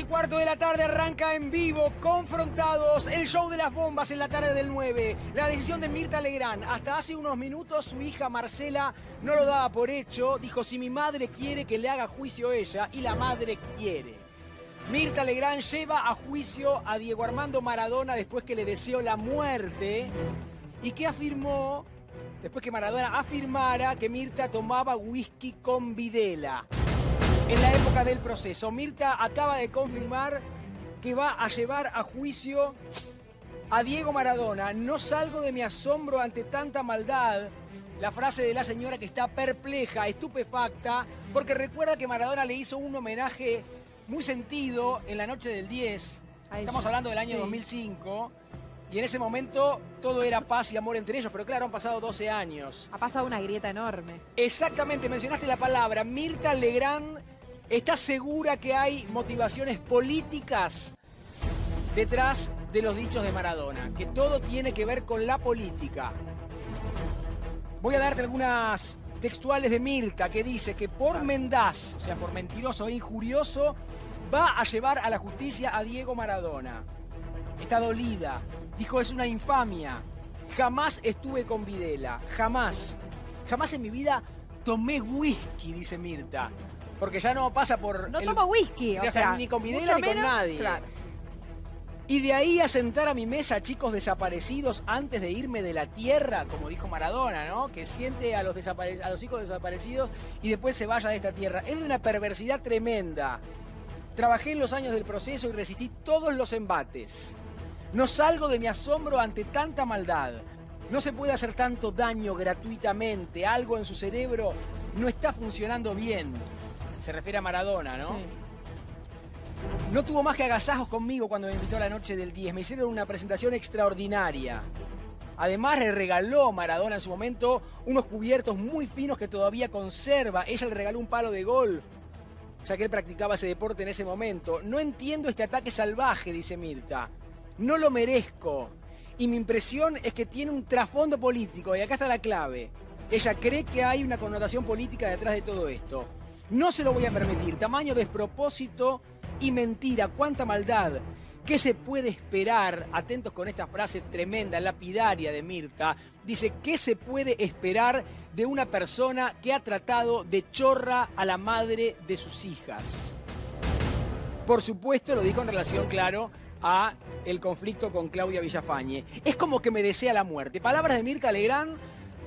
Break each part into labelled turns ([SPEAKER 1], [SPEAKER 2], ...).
[SPEAKER 1] 4:15 de la tarde arranca en vivo, Confrontados, el show de las bombas en la tarde del 9. La decisión de Mirta Legrand. Hasta hace unos minutos su hija Marcela no lo daba por hecho. Dijo, si mi madre quiere que le haga juicio ella, y la madre quiere. Mirta Legrand lleva a juicio a Diego Armando Maradona después que le deseó la muerte y que afirmó, después que Maradona afirmara que Mirta tomaba whisky con Videla. En la época del proceso, Mirta acaba de confirmar que va a llevar a juicio a Diego Maradona. No salgo de mi asombro ante tanta maldad. La frase de la señora que está perpleja, estupefacta, porque recuerda que Maradona le hizo un homenaje muy sentido en la noche del 10. Estamos hablando del año 2005. Y en ese momento todo era paz y amor entre ellos, pero claro, han pasado 12 años.
[SPEAKER 2] Ha pasado una grieta enorme.
[SPEAKER 1] Exactamente, mencionaste la palabra. Mirta Legrand está segura que hay motivaciones políticas detrás de los dichos de Maradona, que todo tiene que ver con la política. Voy a darte algunas textuales de Mirta, que dice que por mendaz, o sea, por mentiroso e injurioso, va a llevar a la justicia a Diego Maradona. Está dolida. Dijo, es una infamia. Jamás estuve con Videla. Jamás. Jamás en mi vida tomé whisky, dice Mirta. Porque ya no pasa por...
[SPEAKER 2] No toma whisky, o sea,
[SPEAKER 1] ni con Videla ni con nadie.
[SPEAKER 2] Claro.
[SPEAKER 1] Y de ahí a sentar a mi mesa chicos desaparecidos antes de irme de la tierra, como dijo Maradona, ¿no? Que siente a los hijos desaparecidos y después se vaya de esta tierra. Es de una perversidad tremenda. Trabajé en los años del proceso y resistí todos los embates. No salgo de mi asombro ante tanta maldad. No se puede hacer tanto daño gratuitamente. Algo en su cerebro no está funcionando bien. Se refiere a Maradona, ¿no? Sí. No tuvo más que agasajos conmigo cuando me invitó a la noche del 10. Me hicieron una presentación extraordinaria. Además, le regaló Maradona en su momento unos cubiertos muy finos que todavía conserva. Ella le regaló un palo de golf, ya que él practicaba ese deporte en ese momento. No entiendo este ataque salvaje, dice Mirta. No lo merezco. Y mi impresión es que tiene un trasfondo político. Y acá está la clave. Ella cree que hay una connotación política detrás de todo esto. No se lo voy a permitir. Tamaño despropósito y mentira. Cuánta maldad. ¿Qué se puede esperar? Atentos con esta frase tremenda, lapidaria de Mirta. Dice, ¿qué se puede esperar de una persona que ha tratado de chorra a la madre de sus hijas? Por supuesto, lo dijo en relación, claro, a el conflicto con Claudia Villafañe. Es como que me desea la muerte. Palabras de Mirta Legrand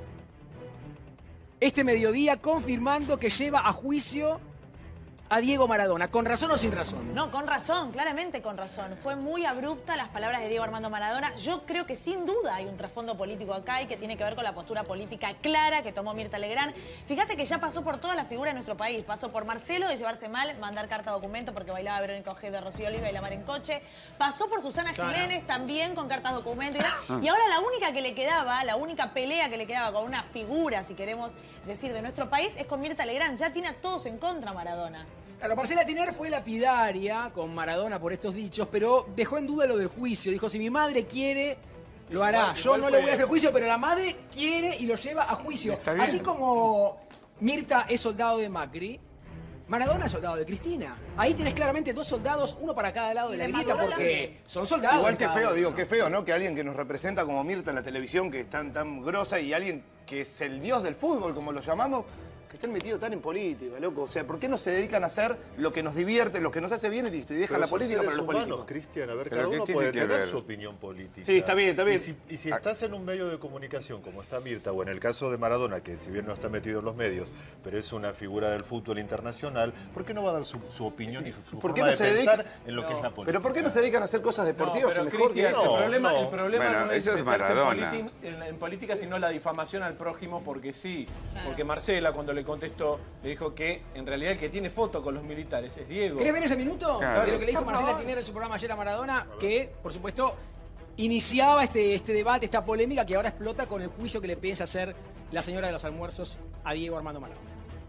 [SPEAKER 1] este mediodía confirmando que lleva a juicio a Diego Maradona. ¿Con razón o sin razón?
[SPEAKER 3] No, con razón, claramente con razón. Fue muy abrupta las palabras de Diego Armando Maradona. Yo creo que sin duda hay un trasfondo político acá y que tiene que ver con la postura política clara que tomó Mirta Legrand. Fíjate que ya pasó por todas las figuras de nuestro país. Pasó por Marcelo, de llevarse mal, mandar carta documento porque bailaba Verónica Ojeda, Rocío Oliva y La Mar en Coche. Pasó por Susana Jiménez también con cartas documento. Y ahora la única que le quedaba, la única pelea que le quedaba con una figura, si queremos decir, de nuestro país, es con Mirta Legrand. Ya tiene a todos en contra Maradona.
[SPEAKER 1] Claro, Marcela Tiner fue lapidaria con Maradona por estos dichos, pero dejó en duda lo del juicio. Dijo, si mi madre quiere, lo hará. Yo no le voy a hacer juicio, pero la madre quiere y lo lleva a juicio. Así como Mirta es soldado de Macri, Maradona es soldado de Cristina. Ahí tenés claramente dos soldados, uno para cada lado de la grieta, porque son soldados.
[SPEAKER 4] Igual que feo, digo, qué feo, ¿no? Que alguien que nos representa como Mirta en la televisión, que es tan grosa, y alguien que es el dios del fútbol, como lo llamamos, que estén metidos tan en política, loco. O sea, ¿por qué no se dedican a hacer lo que nos divierte, lo que nos hace bien y listo? Y dejan la política para los políticos.
[SPEAKER 5] Cristian, a ver, cada uno puede tener su opinión política.
[SPEAKER 4] Sí, está bien, está bien.
[SPEAKER 5] Y si estás en un medio de comunicación como está Mirta, o en el caso de Maradona, que si bien no está metido en los medios, pero es una figura del fútbol internacional, ¿por qué no va a dar su opinión y su forma de pensar en lo que es la política?
[SPEAKER 4] ¿Pero por qué no se dedican a hacer cosas deportivas
[SPEAKER 6] pero
[SPEAKER 4] mejor que eso?
[SPEAKER 6] El problema no es
[SPEAKER 7] eso es
[SPEAKER 6] meterse en política, sino la difamación al prójimo, porque sí. Porque Marcela, cuando le contestó, le dijo que en realidad el que tiene foto con los militares es Diego.
[SPEAKER 1] ¿Querés ver ese minuto?
[SPEAKER 7] Claro.
[SPEAKER 1] De lo que le dijo Marcela Tiner en su programa ayer a Maradona, que, por supuesto, iniciaba este debate, esta polémica que ahora explota con el juicio que le piensa hacer la señora de los almuerzos a Diego Armando Maradona.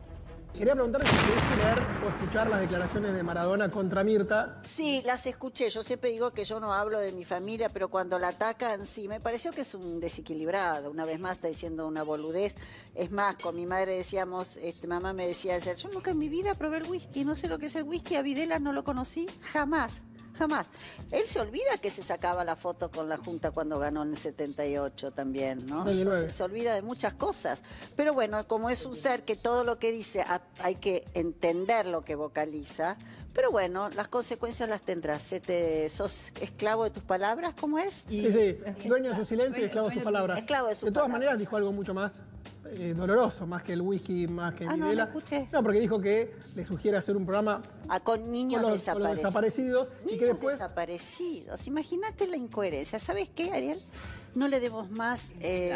[SPEAKER 7] Quería preguntarle si pudiste leer o escuchar las declaraciones de Maradona contra Mirta.
[SPEAKER 8] Sí, las escuché. Yo siempre digo que yo no hablo de mi familia, pero cuando la atacan, sí, me pareció que es un desequilibrado. Una vez más está diciendo una boludez. Es más, con mi madre decíamos, mamá me decía ayer, yo nunca en mi vida probé el whisky, no sé lo que es el whisky, a Videla no lo conocí, jamás. Jamás. Él se olvida que se sacaba la foto con la Junta cuando ganó en el 78 también, ¿no? Se olvida de muchas cosas. Pero bueno, como es un ser que todo lo que dice hay que entender lo que vocaliza, pero bueno, las consecuencias las tendrás. ¿Sos esclavo de tus palabras? ¿Cómo es?
[SPEAKER 7] Sí, dueño de su silencio y esclavo de sus palabras.
[SPEAKER 8] Esclavo de sus
[SPEAKER 7] De todas
[SPEAKER 8] palabras.
[SPEAKER 7] maneras dijo algo mucho más doloroso, más que el whisky, más que
[SPEAKER 8] no,
[SPEAKER 7] Videla.
[SPEAKER 8] no escuché.
[SPEAKER 7] No, porque dijo que le sugiere hacer un programa
[SPEAKER 8] con niños
[SPEAKER 7] con los desaparecidos.
[SPEAKER 8] Niños
[SPEAKER 7] y que después...
[SPEAKER 8] desaparecidos. Imagínate la incoherencia. ¿Sabes qué, Ariel? No le demos más...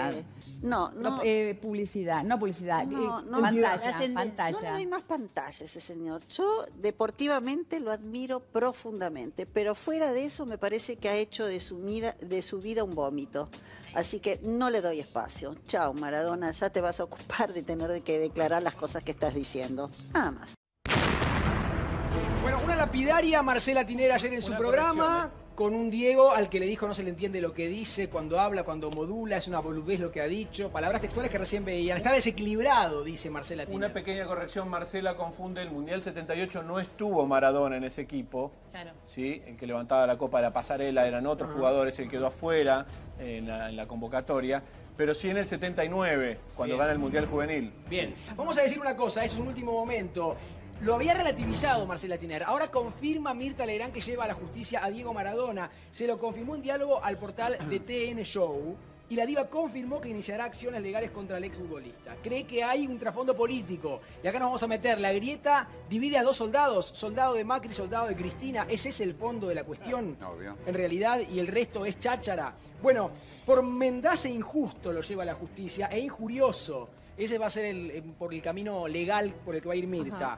[SPEAKER 9] publicidad, pantalla.
[SPEAKER 8] No le doy más pantalla a ese señor. Yo deportivamente lo admiro profundamente, pero fuera de eso me parece que ha hecho de su vida un vómito. Así que no le doy espacio. Chao, Maradona, ya te vas a ocupar de tener que declarar las cosas que estás diciendo. Nada más.
[SPEAKER 1] Bueno, una lapidaria Marcela Tinera ayer en su programa, con un Diego al que le dijo no se le entiende lo que dice, cuando habla, cuando modula, es una boludez lo que ha dicho. Palabras textuales que recién veían. Está desequilibrado, dice Marcela Tinera.
[SPEAKER 6] Una pequeña corrección, Marcela confunde, el Mundial 78 no estuvo Maradona en ese equipo.
[SPEAKER 3] Claro.
[SPEAKER 6] ¿Sí? El que levantaba la copa de la pasarela eran otros jugadores, el quedó afuera en la convocatoria. Pero sí en el 79, cuando gana el Mundial Juvenil.
[SPEAKER 1] Bien, vamos a decir una cosa, eso es un último momento. Lo había relativizado Marcela Tinera. Ahora confirma Mirta Legrand que lleva a la justicia a Diego Maradona. Se lo confirmó en diálogo al portal de TN Show. Y la diva confirmó que iniciará acciones legales contra el exfutbolista. Cree que hay un trasfondo político. Y acá nos vamos a meter. La grieta divide a dos soldados. Soldado de Macri, soldado de Cristina. ¿Ese es el fondo de la cuestión?
[SPEAKER 10] Obvio.
[SPEAKER 1] En realidad, y el resto es cháchara. Bueno, por mendaz e injusto lo lleva a la justicia. E injurioso. Ese va a ser por el camino legal por el que va a ir Mirta.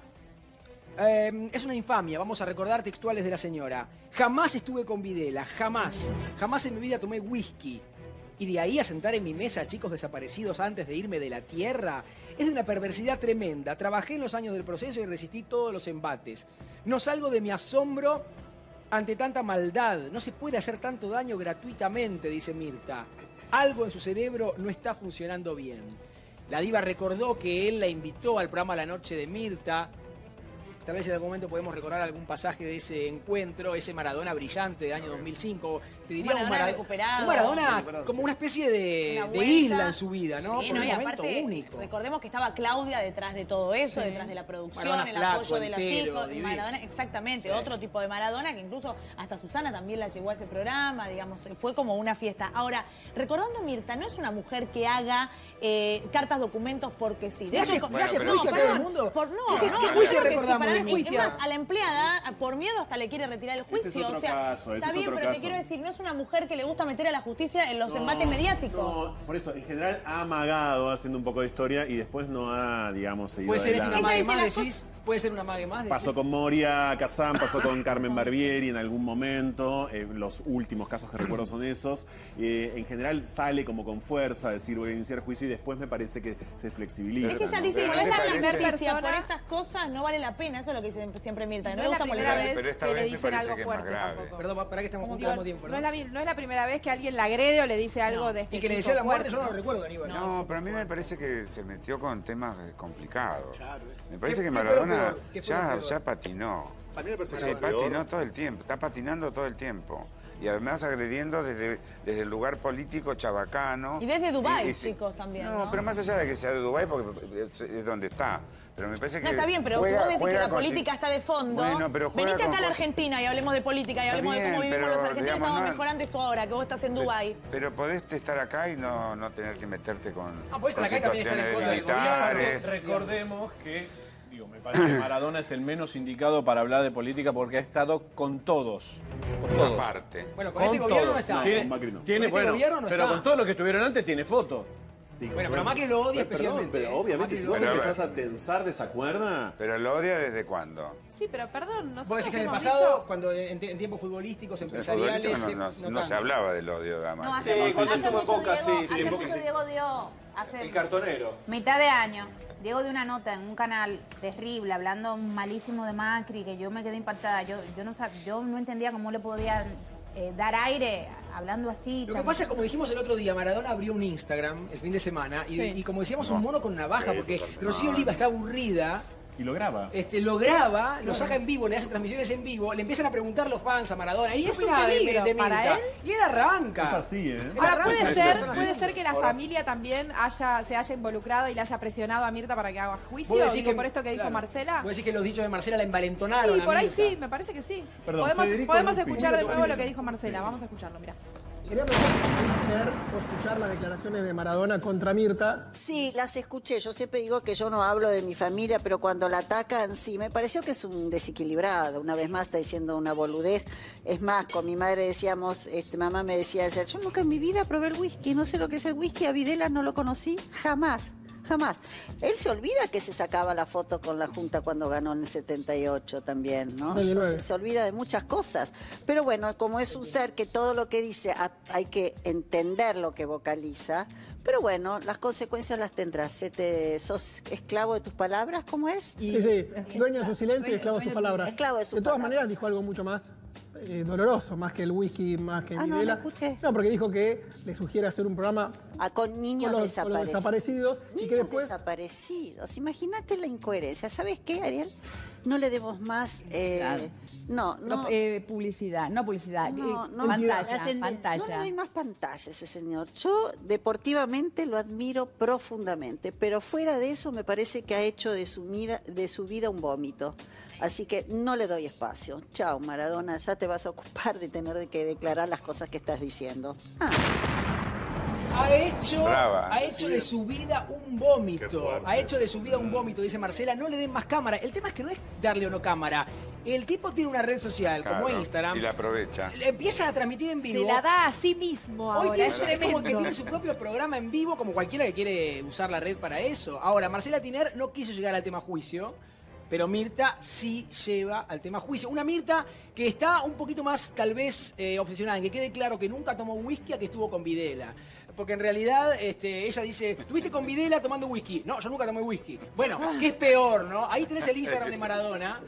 [SPEAKER 1] Es una infamia, vamos a recordar textuales de la señora. Jamás estuve con Videla, jamás. Jamás en mi vida tomé whisky. Y de ahí a sentar en mi mesa a chicos desaparecidos antes de irme de la tierra, es de una perversidad tremenda. Trabajé en los años del proceso y resistí todos los embates. No salgo de mi asombro ante tanta maldad. No se puede hacer tanto daño gratuitamente, dice Mirta. Algo en su cerebro no está funcionando bien. La diva recordó que él la invitó al programa La Noche de Mirta. Tal vez en algún momento podemos recordar algún pasaje de ese encuentro, ese Maradona brillante del año 2005. Te diría un Maradona como una especie de isla en su vida, ¿no?
[SPEAKER 3] Sí,
[SPEAKER 1] por un
[SPEAKER 3] y
[SPEAKER 1] momento
[SPEAKER 3] aparte,
[SPEAKER 1] único.
[SPEAKER 3] Recordemos que estaba Claudia detrás de todo eso, detrás de la producción,
[SPEAKER 1] Maradona
[SPEAKER 3] el
[SPEAKER 1] flaco,
[SPEAKER 3] apoyo de los
[SPEAKER 1] entero,
[SPEAKER 3] hijos.
[SPEAKER 1] divino.
[SPEAKER 3] Maradona, exactamente, otro tipo de Maradona que incluso hasta Susana también la llevó a ese programa, digamos, fue como una fiesta. Ahora, recordando Mirta, no es una mujer que haga cartas, documentos porque sí.
[SPEAKER 1] ¿Le hace juicio a todo el mundo?
[SPEAKER 3] ¿Qué
[SPEAKER 1] juicio recordamos de
[SPEAKER 3] juicio?
[SPEAKER 1] Mirta?
[SPEAKER 3] Es más, a la empleada, por miedo, hasta le quiere retirar el juicio.
[SPEAKER 10] Ese es otro caso,
[SPEAKER 3] está bien, pero te quiero decir, no es una mujer que le gusta meter a la justicia en los embates mediáticos.
[SPEAKER 10] No, por eso, en general ha amagado haciendo un poco de historia y después no ha, digamos, seguido
[SPEAKER 1] ¿Puede ser
[SPEAKER 10] adelante.
[SPEAKER 1] una mague más, decís? ¿Puede ser una mague más?
[SPEAKER 10] Pasó con Moria Kazan, pasó con Carmen Barbieri en algún momento. Los últimos casos que recuerdo son esos. En general sale como con fuerza a decir voy a iniciar juicio y después me parece que se flexibiliza.
[SPEAKER 3] Es que ella dice, molesta a la justicia por estas cosas, no vale la pena. Eso es lo que dice siempre Mirta, que no le gusta molestar.
[SPEAKER 2] Pero esta vez le dicen algo fuerte tampoco.
[SPEAKER 1] Perdón, para que estamos juntos al mismo tiempo.
[SPEAKER 2] No es la primera vez que alguien la agrede o le dice algo de este
[SPEAKER 1] Y que le
[SPEAKER 2] tipo
[SPEAKER 1] decía la muerte,
[SPEAKER 2] fuerte,
[SPEAKER 1] yo no lo recuerdo, Aníbal.
[SPEAKER 11] No, pero a mí me parece que se metió con temas complicados. Me parece que
[SPEAKER 1] ¿Qué fue lo
[SPEAKER 11] Maradona
[SPEAKER 1] peor? ¿Qué fue lo peor?
[SPEAKER 11] ya patinó.
[SPEAKER 5] A mí me parece que
[SPEAKER 11] Se
[SPEAKER 5] lo peor-
[SPEAKER 11] patinó todo el tiempo, está patinando todo el tiempo. Y además agrediendo desde el lugar político chabacano.
[SPEAKER 3] Y desde Dubái,
[SPEAKER 11] sí.
[SPEAKER 3] chicos, también,
[SPEAKER 11] No,
[SPEAKER 3] ¿no?
[SPEAKER 11] pero más allá de que sea de Dubái, porque es donde está. Pero me parece que
[SPEAKER 3] No, está bien, pero si vos decís que la política está de fondo,
[SPEAKER 11] Bueno, pero juega
[SPEAKER 3] venite acá
[SPEAKER 11] con
[SPEAKER 3] a la
[SPEAKER 11] cosas.
[SPEAKER 3] Argentina y hablemos de política y
[SPEAKER 11] Está
[SPEAKER 3] hablemos de cómo
[SPEAKER 11] bien,
[SPEAKER 3] vivimos
[SPEAKER 11] pero,
[SPEAKER 3] los argentinos,
[SPEAKER 11] digamos,
[SPEAKER 3] estamos
[SPEAKER 11] no-
[SPEAKER 3] mejor antes o ahora, que vos estás en Dubái.
[SPEAKER 11] Pero podés estar acá y no tener que meterte con,
[SPEAKER 1] podés estar acá y también estar en contra del
[SPEAKER 11] militares.
[SPEAKER 6] Recordemos que, me parece que Maradona es el menos indicado para hablar de política porque ha estado con todos. Con todos.
[SPEAKER 11] Aparte.
[SPEAKER 1] Bueno, con este gobierno no está.
[SPEAKER 6] Tiene,
[SPEAKER 10] Con Macri no.
[SPEAKER 6] tiene,
[SPEAKER 1] Con este
[SPEAKER 6] bueno,
[SPEAKER 1] gobierno no
[SPEAKER 6] pero
[SPEAKER 1] está.
[SPEAKER 6] con todos los que estuvieron antes tiene foto.
[SPEAKER 10] Sí,
[SPEAKER 1] bueno, pero Macri lo odia especialmente.
[SPEAKER 10] Pero obviamente, si vos empezás a tensar de esa cuerda...
[SPEAKER 11] ¿Pero lo odia desde cuándo?
[SPEAKER 2] Sí, pero perdón, nosotros
[SPEAKER 1] ¿Vos decís que en el
[SPEAKER 2] hemos
[SPEAKER 1] pasado,
[SPEAKER 2] visto...
[SPEAKER 1] cuando en tiempos futbolísticos,
[SPEAKER 11] En
[SPEAKER 1] empresariales...
[SPEAKER 11] futbolístico no se hablaba del odio de Macri.
[SPEAKER 9] No,
[SPEAKER 6] Sí, cuando estuvo en Boca, sí.
[SPEAKER 9] Hace mucho Diego dio, hace
[SPEAKER 6] El cartonero.
[SPEAKER 9] mitad de año, Diego dio una nota en un canal terrible, hablando malísimo de Macri, que yo me quedé impactada. Yo no entendía cómo le podían dar aire hablando así.
[SPEAKER 1] Lo que pasa es, como dijimos el otro día, Maradona abrió un Instagram el fin de semana y como decíamos, un mono con navaja, porque Rocío Oliva está aburrida.
[SPEAKER 10] Y lo graba.
[SPEAKER 1] Lo graba, lo saca en vivo, le hace transmisiones en vivo, le empiezan a preguntar los fans a Maradona. ¿Y
[SPEAKER 2] es un peligro
[SPEAKER 1] de
[SPEAKER 2] para
[SPEAKER 1] Mirta?
[SPEAKER 2] él?
[SPEAKER 1] Y él arranca.
[SPEAKER 10] Es así, ¿eh?
[SPEAKER 2] Ahora, puede ser que la familia también se haya involucrado y le haya presionado a Mirta para que haga juicio, por esto que dijo Marcela.
[SPEAKER 1] ¿Vos decir que los dichos de Marcela la envalentonaron?
[SPEAKER 2] Sí, por ahí
[SPEAKER 1] Mirta?
[SPEAKER 2] sí, me parece que sí.
[SPEAKER 10] Perdón,
[SPEAKER 2] podemos escuchar de nuevo lo que dijo Marcela. Vamos a escucharlo, mira.
[SPEAKER 7] Quería leer o escuchar las declaraciones de Maradona contra Mirta.
[SPEAKER 8] Sí, las escuché. Yo siempre digo que yo no hablo de mi familia, pero cuando la atacan, sí, me pareció que es un desequilibrado. Una vez más está diciendo una boludez. Es más, con mi madre decíamos, mamá me decía ayer, yo nunca en mi vida probé el whisky, no sé lo que es el whisky, a Videla no lo conocí, jamás. Jamás. Él se olvida que se sacaba la foto con la Junta cuando ganó en el 78 también, ¿no? Se olvida de muchas cosas. Pero bueno, como es un ser que todo lo que dice hay que entender lo que vocaliza. Pero bueno, las consecuencias las tendrás. ¿Sos esclavo de tus palabras? ¿Cómo es?
[SPEAKER 7] Sí, dueño de su silencio y esclavo de sus palabras.
[SPEAKER 8] Esclavo de sus
[SPEAKER 7] todas
[SPEAKER 8] palabras.
[SPEAKER 7] maneras dijo algo mucho más doloroso, más que el whisky, más que
[SPEAKER 8] no,
[SPEAKER 7] Videla.
[SPEAKER 8] lo escuché.
[SPEAKER 7] No, porque dijo que le sugiere hacer un programa
[SPEAKER 8] con niños
[SPEAKER 7] con los desaparecidos.
[SPEAKER 8] Niños
[SPEAKER 7] y que después...
[SPEAKER 8] desaparecidos. Imagínate la incoherencia. ¿Sabes qué, Ariel? No le demos más...
[SPEAKER 12] publicidad, pantalla.
[SPEAKER 8] No le doy más pantalla a ese señor. Yo deportivamente lo admiro profundamente, pero fuera de eso me parece que ha hecho de su vida un vómito. Así que no le doy espacio. Chao, Maradona, ya te vas a ocupar de tener que declarar las cosas que estás diciendo.
[SPEAKER 1] Ha hecho de su vida un vómito. Ha hecho de su vida un vómito, dice Marcela. No le den más cámara. El tema es que no es darle o no cámara. El tipo tiene una red social como Instagram.
[SPEAKER 11] Y la aprovecha.
[SPEAKER 1] Le empieza a transmitir en vivo.
[SPEAKER 2] Se la da a sí mismo ahora.
[SPEAKER 1] Hoy es como que tiene su propio programa en vivo, como cualquiera que quiere usar la red para eso. Ahora, Marcela Tiner no quiso llegar al tema juicio, pero Mirta sí lleva al tema juicio. Una Mirta que está un poquito más, tal vez, obsesionada en que quede claro que nunca tomó whisky a que estuvo con Videla. Porque en realidad ella dice, ¿estuviste con Videla tomando whisky? No, yo nunca tomé whisky. Bueno, ¿qué es peor, no? Ahí tenés el Instagram de Maradona,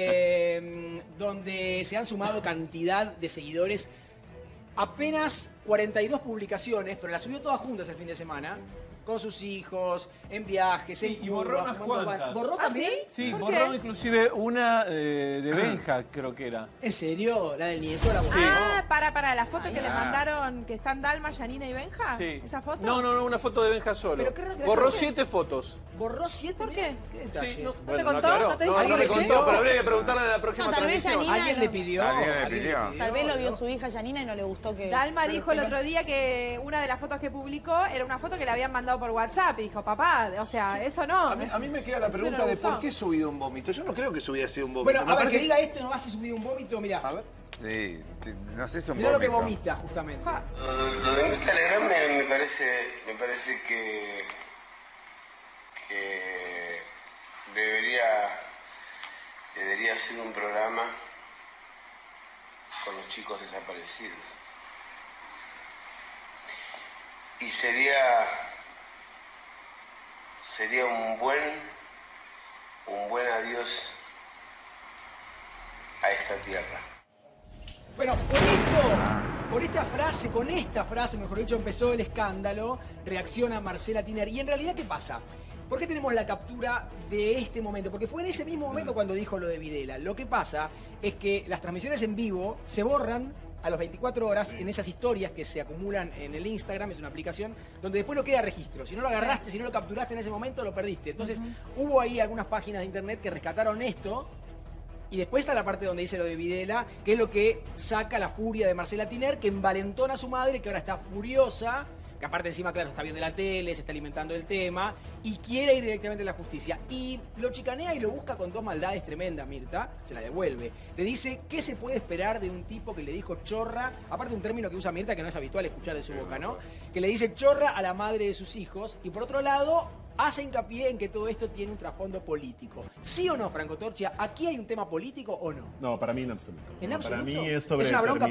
[SPEAKER 1] donde se han sumado cantidad de seguidores. Apenas 42 publicaciones, pero las subió todas juntas el fin de semana. Con sus hijos, en viajes, en
[SPEAKER 6] y borró unas cuantas.
[SPEAKER 1] ¿Borró también?
[SPEAKER 6] Sí, borró inclusive una de Benja, creo que era.
[SPEAKER 1] ¿En serio? ¿La del nieto? ¿La
[SPEAKER 2] para la foto que le mandaron, que están Dalma, Yanina y Benja.
[SPEAKER 6] Sí.
[SPEAKER 2] ¿Esa foto?
[SPEAKER 6] No, una foto de Benja solo. Borró 7 fotos.
[SPEAKER 1] ¿Borró 7?
[SPEAKER 2] ¿Por qué?
[SPEAKER 6] Sí,
[SPEAKER 2] ¿No te contó?
[SPEAKER 6] ¿No te dijo? No me contó, pero habría que preguntarle en la próxima transmisión.
[SPEAKER 1] ¿Alguien le pidió?
[SPEAKER 3] Tal vez lo vio su hija Yanina y no le gustó que...
[SPEAKER 2] Dalma dijo el otro día que una de las fotos que publicó era una foto que le habían mandado por WhatsApp y dijo, papá, o sea, eso no.
[SPEAKER 4] A mí me queda la pregunta de por qué subido un vómito. Yo no creo que hubiera sido un vómito.
[SPEAKER 1] Bueno, a ver, que diga esto, no vas a subir un vómito, mirá.
[SPEAKER 4] A ver.
[SPEAKER 11] Sí, no sé si es un vómito.
[SPEAKER 1] Mirá lo que vomita, justamente.
[SPEAKER 13] Lo de Mirta Legrand me parece que debería ser un programa con los chicos desaparecidos. Y sería un buen adiós a esta tierra.
[SPEAKER 1] Bueno, con esta frase, mejor dicho, empezó el escándalo, reacciona Marcela Tiner. Y en realidad, ¿qué pasa? ¿Por qué tenemos la captura de este momento? Porque fue en ese mismo momento cuando dijo lo de Videla. Lo que pasa es que las transmisiones en vivo se borran a las 24 horas en esas historias que se acumulan en el Instagram. Es una aplicación donde después no queda registro. Si no lo agarraste, si no lo capturaste en ese momento, lo perdiste. Entonces, hubo ahí algunas páginas de internet que rescataron esto. Y después está la parte donde dice lo de Videla, que es lo que saca la furia de Marcela Tiner, que envalentona a su madre, que ahora está furiosa que aparte encima, claro, está viendo la tele, se está alimentando el tema, y quiere ir directamente a la justicia. Y lo chicanea y lo busca con dos maldades tremendas, Mirta, se la devuelve. Le dice, ¿qué se puede esperar de un tipo que le dijo chorra? Aparte un término que usa Mirta que no es habitual escuchar de su boca, ¿no? Que le dice chorra a la madre de sus hijos, y por otro lado, hace hincapié en que todo esto tiene un trasfondo político. ¿Sí o no, Franco Torchia? ¿Aquí hay un tema político o no?
[SPEAKER 10] No, para mí en absoluto.
[SPEAKER 1] ¿En absoluto?
[SPEAKER 10] Para mí es sobre,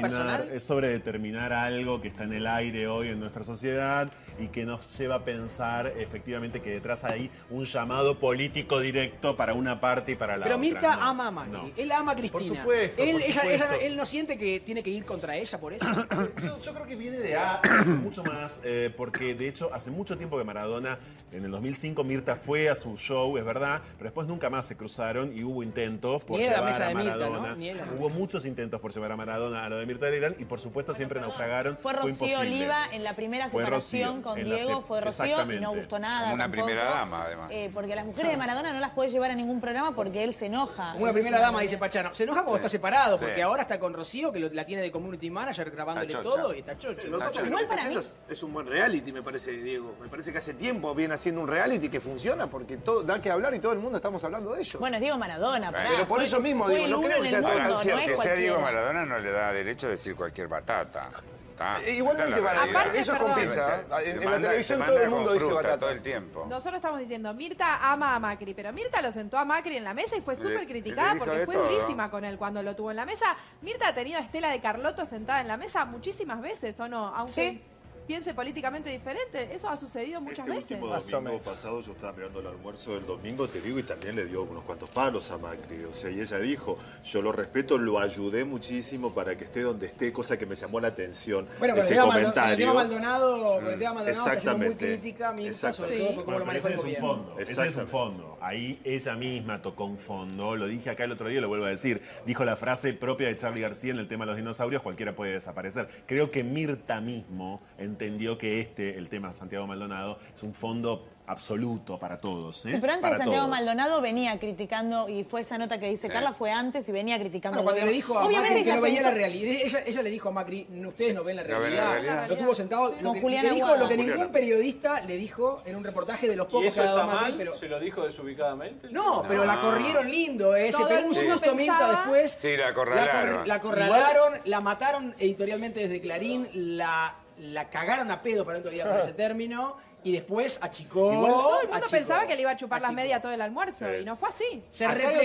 [SPEAKER 10] es sobre determinar algo que está en el aire hoy en nuestra sociedad y que nos lleva a pensar efectivamente que detrás hay un llamado político directo para una parte y para la otra.
[SPEAKER 1] Pero Mirta ama a Macri. Él ama a Cristina.
[SPEAKER 10] Por supuesto,
[SPEAKER 1] él no siente que tiene que ir contra ella por eso.
[SPEAKER 10] Yo creo que viene de hace mucho más, porque de hecho hace mucho tiempo que Maradona, en el 2005 Mirta fue a su show, es verdad, pero después nunca más se cruzaron y hubo intentos por llevar a Maradona. Hubo muchos intentos por llevar a Maradona a lo de Mirta Legrand y por supuesto siempre naufragaron.
[SPEAKER 3] Fue Rocío Oliva en la primera separación con Diego, fue Rocío y no gustó nada.
[SPEAKER 11] Como una primera dama, además.
[SPEAKER 3] Porque las mujeres de Maradona no las puede llevar a ningún programa porque él se enoja.
[SPEAKER 1] Una primera dama, dice Pachano. Se enoja cuando está separado, porque ahora está con Rocío, que la tiene de community manager grabándole todo y está chocho.
[SPEAKER 4] Lo que pasa es que es un buen reality, me parece, Diego. Me parece que hace tiempo viene haciendo un reality que funciona porque todo da que hablar y todo el mundo estamos hablando de ello.
[SPEAKER 3] Bueno, es Diego Maradona,
[SPEAKER 4] pero por eso mismo digo, no creo que sea tan cierto.
[SPEAKER 11] Que sea Diego Maradona no le da derecho a decir cualquier batata.
[SPEAKER 4] Igualmente, eso compensa. En la televisión todo el mundo dice batata.
[SPEAKER 11] Todo el tiempo.
[SPEAKER 2] Nosotros estamos diciendo, Mirta ama a Macri, pero Mirta lo sentó a Macri en la mesa y fue súper criticada porque fue durísima con él cuando lo tuvo en la mesa. Mirta ha tenido a Estela de Carlotto sentada en la mesa muchísimas veces, ¿o no? Aunque piense políticamente diferente, eso ha sucedido muchas veces.
[SPEAKER 5] El domingo pasado yo estaba mirando el almuerzo del domingo, te digo, y también le dio unos cuantos palos a Macri. O sea, y ella dijo, yo lo respeto, lo ayudé muchísimo para que esté donde esté, cosa que me llamó la atención.
[SPEAKER 1] Bueno,
[SPEAKER 5] ese comentario.
[SPEAKER 1] El tema Maldonado, está siendo muy crítica, Mirta, sobre todo por cómo lo manejó el gobierno.
[SPEAKER 10] Ese es un fondo. Ahí ella misma tocó un fondo. Lo dije acá el otro día, lo vuelvo a decir. Dijo la frase propia de Charly García en el tema de los dinosaurios, cualquiera puede desaparecer. Creo que Mirta mismo entendió que el tema de Santiago Maldonado, es un fondo absoluto para todos.
[SPEAKER 3] Sí, pero antes Santiago Maldonado venía criticando, y fue esa nota que dice Carla, fue antes y venía criticando.
[SPEAKER 1] Cuando le dijo a Macri que no veía la realidad, ella le dijo a Macri, ustedes no ven la realidad. Lo tuvo sentado,
[SPEAKER 3] con Juliana
[SPEAKER 1] le dijo lo que ningún periodista le dijo en un reportaje de los pocos
[SPEAKER 6] que ha dado
[SPEAKER 1] Macri.
[SPEAKER 6] Pero ¿se lo dijo desubicadamente?
[SPEAKER 1] No, pero la corrieron lindo, se pegó un susto Mirta después.
[SPEAKER 11] Sí, la acorralaron.
[SPEAKER 1] La acorralaron, la mataron editorialmente desde Clarín, la cagaron a pedo, para no todavía con ese término, y después achicó.
[SPEAKER 2] Todo el mundo pensaba que le iba a chupar las medias todo el almuerzo, y no fue así.
[SPEAKER 1] Se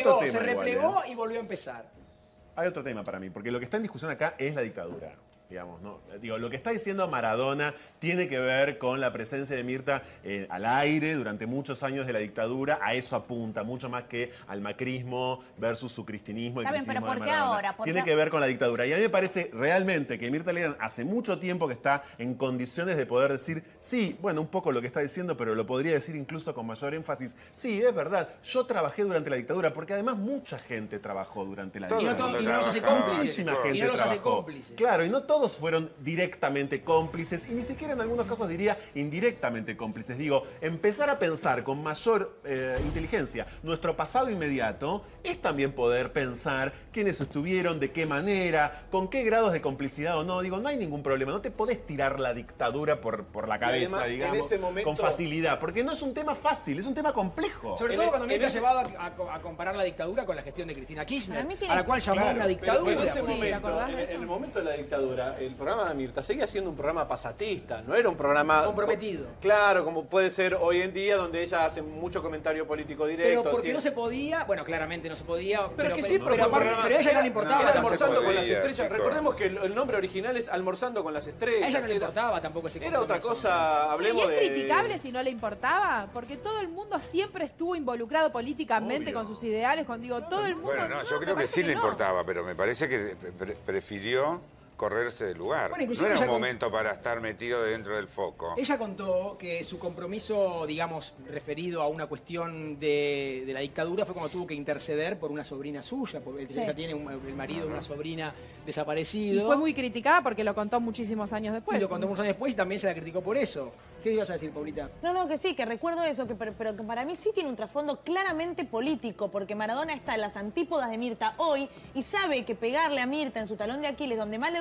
[SPEAKER 1] replegó y volvió a empezar.
[SPEAKER 10] Hay otro tema para mí, porque lo que está en discusión acá es la dictadura. Digamos, ¿no? Digo, lo que está diciendo Maradona tiene que ver con la presencia de Mirta al aire durante muchos años de la dictadura. A eso apunta, mucho más que al macrismo versus su cristinismo.
[SPEAKER 9] Está bien, pero ¿por qué ahora?
[SPEAKER 10] Tiene que ver con la dictadura. Y a mí me parece realmente que Mirta Legrand hace mucho tiempo que está en condiciones de poder decir, sí, bueno, un poco lo que está diciendo, pero lo podría decir incluso con mayor énfasis. Sí, es verdad, yo trabajé durante la dictadura, porque además mucha gente trabajó durante la dictadura.
[SPEAKER 1] Y no los hace cómplices.
[SPEAKER 10] Muchísima gente trabajó. Claro, y no todos fueron directamente cómplices, y ni siquiera en algunos casos diría indirectamente cómplices. Digo, empezar a pensar con mayor inteligencia nuestro pasado inmediato es también poder pensar quiénes estuvieron, de qué manera, con qué grados de complicidad o no. Digo, no hay ningún problema, no te podés tirar la dictadura por la cabeza, además, digamos, en ese momento, con facilidad, porque no es un tema fácil, es un tema complejo.
[SPEAKER 1] Sobre todo cuando Mirta se va a comparar la dictadura con la gestión de Cristina Kirchner, a la cual llamó una dictadura.
[SPEAKER 6] Pero en ese momento, en el momento de la dictadura, el programa de Mirta seguía siendo un programa pasatista, no era un programa
[SPEAKER 1] comprometido.
[SPEAKER 6] Claro, como puede ser hoy en día, donde ella hace mucho comentario político directo.
[SPEAKER 1] Pero porque no se podía, bueno, claramente no se podía.
[SPEAKER 6] Pero que sí, pero a ella no le importaba. Era Almorzando con las Estrellas. Recordemos que el nombre original es Almorzando con las Estrellas.
[SPEAKER 1] A ella no le importaba tampoco ese
[SPEAKER 6] Era otra cosa, hablemos de...
[SPEAKER 2] ¿Y es criticable si no le importaba? Porque todo el mundo siempre estuvo involucrado políticamente con sus ideales, todo el mundo...
[SPEAKER 11] Bueno, no, yo creo que sí le importaba, pero me parece que prefirió correrse del lugar. Bueno, no era un momento para estar metido dentro del foco.
[SPEAKER 1] Ella contó que su compromiso, digamos, referido a una cuestión de la dictadura fue cuando tuvo que interceder por una sobrina suya, porque ella tiene el marido de una sobrina desaparecido.
[SPEAKER 2] Y fue muy criticada porque lo contó muchísimos años después.
[SPEAKER 1] Y lo contó muchos años después y también se la criticó por eso. ¿Qué ibas a decir, Paulita?
[SPEAKER 3] No, que sí, que recuerdo eso, pero que para mí sí tiene un trasfondo claramente político, porque Maradona está en las antípodas de Mirta hoy y sabe que pegarle a Mirta en su talón de Aquiles, donde más le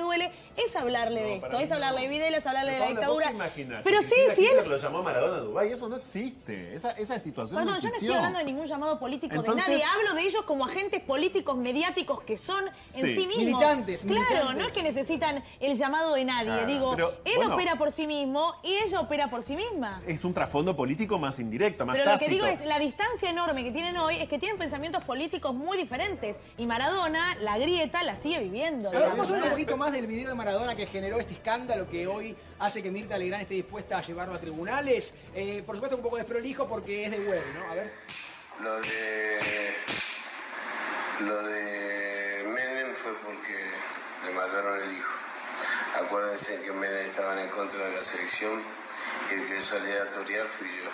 [SPEAKER 3] duele es hablarle de esto, es hablarle de Videla, es hablarle de la dictadura.
[SPEAKER 10] Pero
[SPEAKER 3] sí, él...
[SPEAKER 10] lo llamó a Maradona a Dubái, eso no existe. Esa situación no existió.
[SPEAKER 3] Yo no estoy hablando de ningún llamado político de nadie. Hablo de ellos como agentes políticos, mediáticos que son en sí mismos.
[SPEAKER 1] Militantes.
[SPEAKER 3] Claro, no es que necesitan el llamado de nadie. Digo, él opera por sí mismo y ella opera por sí misma.
[SPEAKER 10] Es un trasfondo político más indirecto, más
[SPEAKER 3] tácito. Pero lo que digo es, la distancia enorme que tienen hoy es que tienen pensamientos políticos muy diferentes. Y Maradona, la grieta, la sigue viviendo.
[SPEAKER 1] Vamos a ver un poquito más del video de Maradona que generó este escándalo que hoy hace que Mirta Legrand esté dispuesta a llevarlo a tribunales. Por supuesto un poco desprolijo porque es de web, ¿no? A ver.
[SPEAKER 13] Lo de Menem fue porque le mataron el hijo. Acuérdense que Menem estaban en contra de la selección y el que salía a torear fui yo.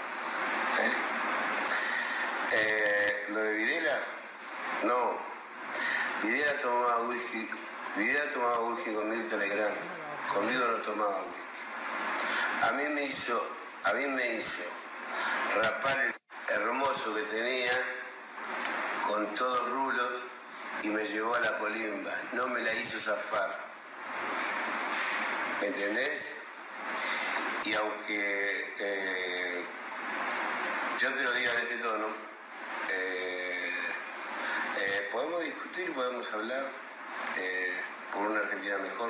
[SPEAKER 13] Lo de Videla, no. Videla tomaba whisky con Mirta Legrand. Conmigo no tomaba whisky. A mí me hizo rapar el hermoso que tenía con todo rulo y me llevó a la colimba. No me la hizo zafar. ¿Me entendés? Y aunque yo te lo diga en este tono, podemos discutir, podemos hablar por una Argentina mejor.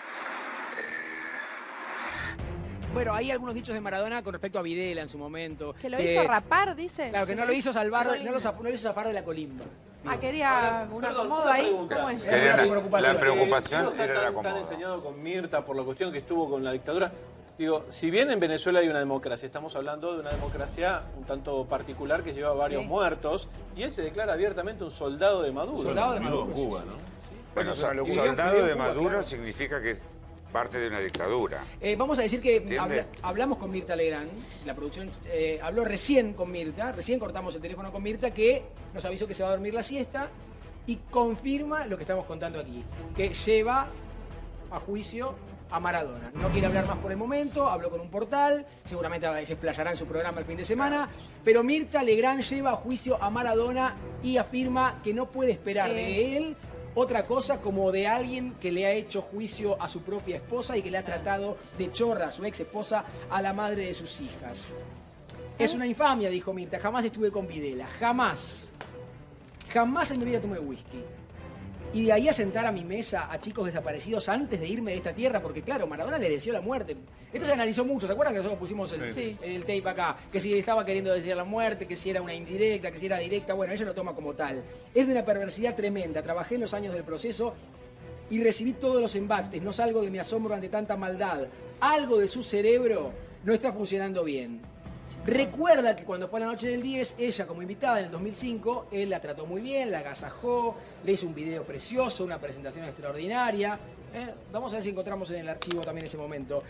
[SPEAKER 1] Bueno, hay algunos dichos de Maradona con respecto a Videla en su momento.
[SPEAKER 2] Que lo hizo rapar, dice.
[SPEAKER 1] Claro, que no lo hizo salvar, no lo hizo zafar de la colimba.
[SPEAKER 2] Quería un acomodo ahí. ¿Cómo es?
[SPEAKER 11] La preocupación era el acomodo.
[SPEAKER 6] Tan enseñado con Mirta por la cuestión que estuvo con la dictadura. Digo, si bien en Venezuela hay una democracia, estamos hablando de una democracia un tanto particular que lleva varios muertos, y él se declara abiertamente un soldado de Maduro.
[SPEAKER 1] Soldado de Maduro.
[SPEAKER 10] En Cuba, ¿no?
[SPEAKER 11] Bueno, soldado de Maduro significa que es parte de una dictadura.
[SPEAKER 1] Vamos a decir que hablamos con Mirta Legrand, la producción habló recién con Mirta, recién cortamos el teléfono con Mirta, que nos avisó que se va a dormir la siesta y confirma lo que estamos contando aquí, que lleva a juicio a Maradona. No quiere hablar más por el momento, habló con un portal, seguramente se explayará en su programa el fin de semana, pero Mirta Legrand lleva a juicio a Maradona y afirma que no puede esperar de él otra cosa como de alguien que le ha hecho juicio a su propia esposa y que le ha tratado de chorra a su ex esposa, a la madre de sus hijas. Es una infamia, dijo Mirta, jamás estuve con Videla, jamás. Jamás en mi vida tomé whisky. Y de ahí a sentar a mi mesa a chicos desaparecidos antes de irme de esta tierra, porque claro, Maradona le deseó la muerte. Esto se analizó mucho, ¿se acuerdan que nosotros pusimos el tape acá? Que si estaba queriendo desear la muerte, que si era una indirecta, que si era directa, bueno, ella lo toma como tal. Es de una perversidad tremenda, trabajé en los años del proceso y recibí todos los embates, no salgo de mi asombro ante tanta maldad. Algo de su cerebro no está funcionando bien. Recuerda que cuando fue a la noche del 10, ella como invitada en el 2005, él la trató muy bien, la agasajó, le hizo un video precioso, una presentación extraordinaria. Vamos a ver si encontramos en el archivo también ese momento.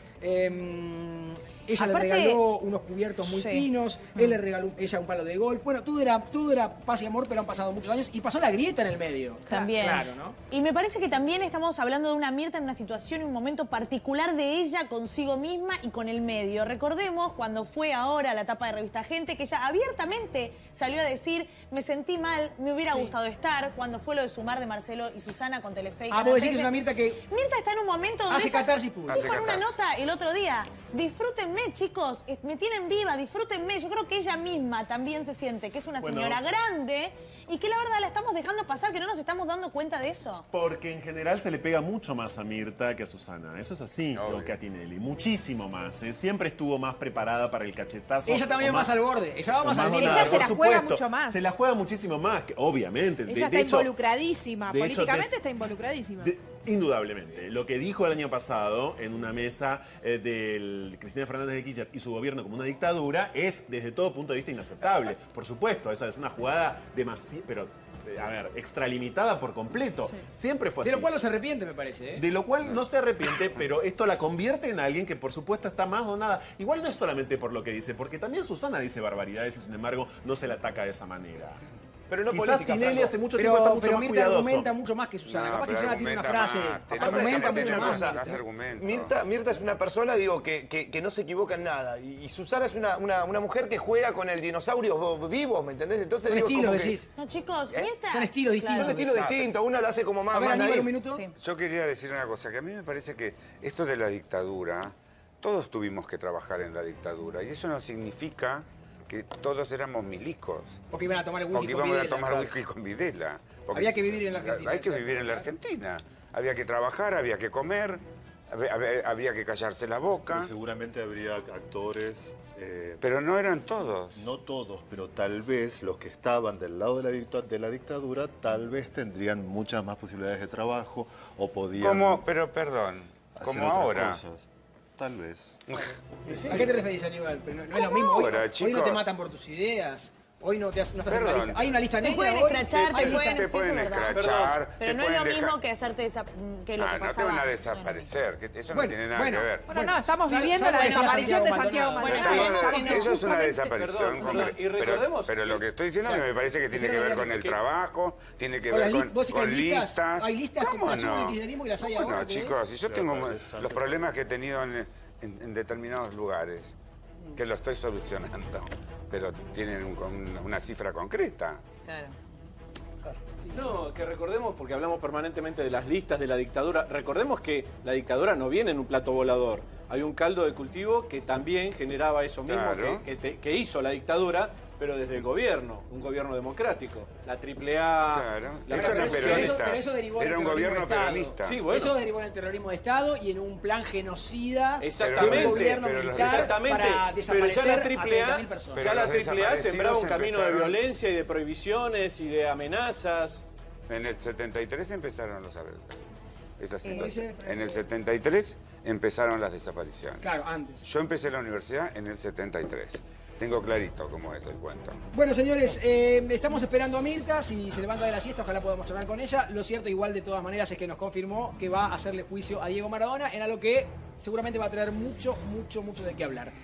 [SPEAKER 1] Ella le regaló unos cubiertos muy finos, él le regaló ella un palo de golf. Bueno, todo era paz y amor, pero han pasado muchos años y pasó la grieta en el medio.
[SPEAKER 3] También.
[SPEAKER 1] Claro, ¿no?
[SPEAKER 3] Y me parece que también estamos hablando de una Mirta en una situación, en un momento particular de ella consigo misma y con el medio. Recordemos cuando fue ahora la etapa de Revista Gente, que ella abiertamente salió a decir, me sentí mal, me hubiera gustado estar, cuando fue lo de Sumar de Marcelo y Susana con Telefe.
[SPEAKER 1] Vos decís que es una Mirta que...
[SPEAKER 3] Mirta está en un momento donde
[SPEAKER 1] hace catarsis pura.
[SPEAKER 3] Dijo en una nota el otro día, disfrútenme chicos, me tienen viva, disfrútenme. Yo creo que ella misma también se siente que es una señora grande y que la verdad la estamos dejando pasar, que no nos estamos dando cuenta de eso.
[SPEAKER 10] Porque en general se le pega mucho más a Mirta que a Susana. Eso es así, o que a Tinelli. Muchísimo más. Siempre estuvo más preparada para el cachetazo.
[SPEAKER 1] Ella también va más al borde. Ella va más al borde.
[SPEAKER 2] Ella se la juega mucho más.
[SPEAKER 10] Se la juega muchísimo más, obviamente.
[SPEAKER 2] Ella está involucradísima. Políticamente está involucradísima.
[SPEAKER 10] Indudablemente. Lo que dijo el año pasado en una mesa del Cristina Fernández de Kirchner y su gobierno como una dictadura es desde todo punto de vista inaceptable. Por supuesto, esa es una jugada demasiado, pero a ver, extralimitada por completo. Siempre fue así.
[SPEAKER 1] De lo cual no se arrepiente, me parece.
[SPEAKER 10] De lo cual no se arrepiente, pero esto la convierte en alguien que por supuesto está más donada. Igual no es solamente por lo que dice, porque también Susana dice barbaridades y sin embargo no se la ataca de esa manera.
[SPEAKER 4] Pero no
[SPEAKER 10] quizás
[SPEAKER 4] política,
[SPEAKER 10] Tinelli
[SPEAKER 4] Franco.
[SPEAKER 10] hace mucho tiempo está mucho
[SPEAKER 1] pero
[SPEAKER 10] más
[SPEAKER 1] Mirta
[SPEAKER 10] cuidadoso.
[SPEAKER 1] argumenta mucho más que Susana.
[SPEAKER 11] No,
[SPEAKER 1] Capaz que
[SPEAKER 11] pero
[SPEAKER 1] Susana tiene una frase.
[SPEAKER 11] argumenta
[SPEAKER 1] Argumenta
[SPEAKER 11] tiene
[SPEAKER 1] mucho
[SPEAKER 11] una
[SPEAKER 1] más.
[SPEAKER 11] cosa, argumento.
[SPEAKER 4] Mirta es una persona, digo, que no se equivoca en nada. Y Susana es una mujer que juega con el dinosaurio vivo, ¿me entendés? Entonces,
[SPEAKER 1] Son
[SPEAKER 4] digo,
[SPEAKER 1] estilos,
[SPEAKER 4] como que-
[SPEAKER 1] decís.
[SPEAKER 3] No, chicos, Mirta.
[SPEAKER 1] Son estilos distintos.
[SPEAKER 4] Son estilos distintos, una la hace como más,
[SPEAKER 1] A ver,
[SPEAKER 4] más
[SPEAKER 1] Aníbal,
[SPEAKER 4] naif.
[SPEAKER 1] un minuto.
[SPEAKER 3] Sí.
[SPEAKER 11] Yo quería decir una cosa, que a mí me parece que esto de la dictadura, todos tuvimos que trabajar en la dictadura. Y eso no significa que todos éramos milicos.
[SPEAKER 1] Porque iban a tomar whisky
[SPEAKER 11] Porque
[SPEAKER 1] con
[SPEAKER 11] íbamos a
[SPEAKER 1] Videla,
[SPEAKER 11] tomar
[SPEAKER 1] claro.
[SPEAKER 11] whisky con Videla. Porque
[SPEAKER 1] Había que vivir en la Argentina.
[SPEAKER 11] Hay que
[SPEAKER 1] exacto.
[SPEAKER 11] vivir en la Argentina. Había que trabajar, había que comer, había que callarse la boca.
[SPEAKER 5] Pero seguramente habría actores...
[SPEAKER 11] Pero no eran todos.
[SPEAKER 5] No todos, pero tal vez los que estaban del lado de la dictadura, tal vez tendrían muchas más posibilidades de trabajo o podían...
[SPEAKER 11] ¿Cómo? Pero perdón,
[SPEAKER 5] hacer
[SPEAKER 11] como
[SPEAKER 5] otras
[SPEAKER 11] ahora.
[SPEAKER 5] cosas. Tal vez.
[SPEAKER 1] ¿A qué te referís, Aníbal? Pero no es lo mismo.
[SPEAKER 11] ahora,
[SPEAKER 1] Hoy no
[SPEAKER 11] chicos?
[SPEAKER 1] te matan por tus ideas. Hoy no estás en una
[SPEAKER 11] Perdón.
[SPEAKER 1] lista. Hay una lista
[SPEAKER 3] Te
[SPEAKER 1] negra.
[SPEAKER 3] pueden
[SPEAKER 1] hoy.
[SPEAKER 3] escrachar,
[SPEAKER 1] Hay
[SPEAKER 3] te pueden...
[SPEAKER 11] Te
[SPEAKER 3] sí,
[SPEAKER 11] pueden
[SPEAKER 3] eso es verdad.
[SPEAKER 11] escrachar.
[SPEAKER 3] Pero
[SPEAKER 11] te
[SPEAKER 3] no es
[SPEAKER 11] pueden
[SPEAKER 3] lo
[SPEAKER 11] dejar-
[SPEAKER 3] mismo que hacerte que lo que
[SPEAKER 11] no te
[SPEAKER 3] pasaba.
[SPEAKER 11] van a desaparecer, que eso
[SPEAKER 1] Bueno,
[SPEAKER 11] no tiene nada
[SPEAKER 1] bueno.
[SPEAKER 11] que ver.
[SPEAKER 2] Bueno, no, estamos viviendo
[SPEAKER 1] salvo
[SPEAKER 2] la
[SPEAKER 1] que sea
[SPEAKER 2] desaparición de
[SPEAKER 1] Santiago
[SPEAKER 2] Santiago
[SPEAKER 1] Maldonado.
[SPEAKER 3] Bueno,
[SPEAKER 2] Maldonado.
[SPEAKER 3] esperemos que no.
[SPEAKER 11] Eso es una
[SPEAKER 2] Justamente-
[SPEAKER 11] desaparición.
[SPEAKER 6] Perdón, y recordemos-
[SPEAKER 11] Pero lo que estoy diciendo que me parece que tiene que ver con el trabajo, tiene que
[SPEAKER 1] Hola,
[SPEAKER 11] ver con,
[SPEAKER 1] ¿vos decís que
[SPEAKER 11] con
[SPEAKER 1] hay listas?
[SPEAKER 11] listas.
[SPEAKER 1] Hay listas que
[SPEAKER 11] ¿Cómo
[SPEAKER 1] nacieron del
[SPEAKER 11] no?
[SPEAKER 1] kirchnerismo y las hay
[SPEAKER 11] ¿Cómo
[SPEAKER 1] ahora,
[SPEAKER 11] no,
[SPEAKER 1] ¿querés?
[SPEAKER 11] chicos? Si yo tengo
[SPEAKER 5] parece
[SPEAKER 11] los problemas que he tenido en determinados lugares, que lo estoy solucionando, pero tienen una cifra concreta.
[SPEAKER 3] Claro.
[SPEAKER 6] No, que recordemos, porque hablamos permanentemente de las listas de la dictadura, recordemos que la dictadura no viene en un plato volador. Hay un caldo de cultivo que también generaba eso mismo
[SPEAKER 11] Claro.
[SPEAKER 6] que hizo la dictadura, pero desde el gobierno, un gobierno democrático. La AAA,
[SPEAKER 11] Claro.
[SPEAKER 6] la
[SPEAKER 11] Esto era
[SPEAKER 6] Casa
[SPEAKER 11] peronista.
[SPEAKER 6] Social.
[SPEAKER 1] Pero eso derivó en
[SPEAKER 11] Era
[SPEAKER 1] el
[SPEAKER 11] un
[SPEAKER 1] terrorismo
[SPEAKER 11] gobierno
[SPEAKER 1] de Estado.
[SPEAKER 11] peronista.
[SPEAKER 6] Sí, bueno.
[SPEAKER 1] Eso derivó en el terrorismo de Estado y en un plan genocida
[SPEAKER 6] Exactamente,
[SPEAKER 1] de un gobierno
[SPEAKER 11] pero los-
[SPEAKER 1] militar
[SPEAKER 6] Exactamente,
[SPEAKER 1] para
[SPEAKER 6] pero ya
[SPEAKER 1] desaparecer
[SPEAKER 6] la
[SPEAKER 1] a
[SPEAKER 6] AAA,
[SPEAKER 1] 30.000 personas.
[SPEAKER 11] Pero
[SPEAKER 6] ya la
[SPEAKER 11] los
[SPEAKER 6] AAA sembraba un
[SPEAKER 11] desaparecidos
[SPEAKER 6] camino de
[SPEAKER 11] empezaron-
[SPEAKER 6] violencia y de prohibiciones y de amenazas.
[SPEAKER 11] En el 73 empezaron esa situación.
[SPEAKER 1] dice
[SPEAKER 11] En el 73 empezaron las desapariciones.
[SPEAKER 1] Claro, antes.
[SPEAKER 11] Yo empecé la universidad en el 73. Tengo clarito cómo es el cuento.
[SPEAKER 1] Bueno, señores, estamos esperando a Mirta. Si se levanta de la siesta, ojalá podamos charlar con ella. Lo cierto, igual, de todas maneras, es que nos confirmó que va a hacerle juicio a Diego Maradona en algo que seguramente va a traer mucho de qué hablar.